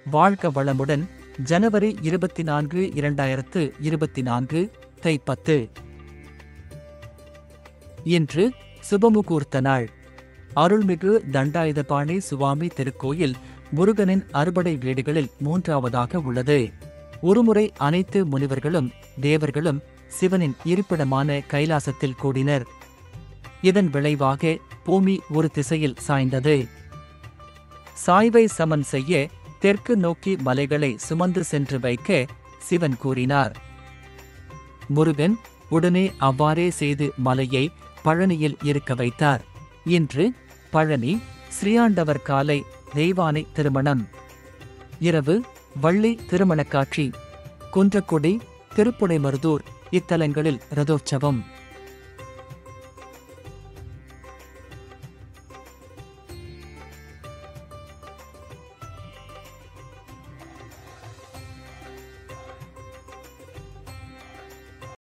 வாழ்க வளமுடன். ஜனவரி 24, 2024 தை 10. இன்று சுபமுகூர்த்த நாள். அருள்மிகு தண்டாயுதபாணி சுவாமி திருக்கோயில் முருகனின் அறுபடை வீடுகளில் 3வதாக உள்ளது. ஒருமுறை அனைத்து முனிவர்களும் தேவர்களும் சிவனின் இருப்பிடமான கைலாசத்தில் கூடினர். இதன் விளைவாக பூமி ஒரு திசையில் சாய்ந்தது. சாய்வை சமன் செய்ய தெற்கு நோக்கி மலைகளை சுமந்து சென்று வைக்க சிவன் கூறினார். முருகன் உடனே அவ்வாறே செய்து மலையை பழனியில் இருக்க வைத்தார். இன்று பழனி ஸ்ரீயாண்டவர் காலை தெய்வானை திருமணம். இரவு வள்ளி திருமணக்காட்சி. குன்றக்குடி, திருப்புடைமருதூர் இத்தலங்களில் ரதோற்சவம்.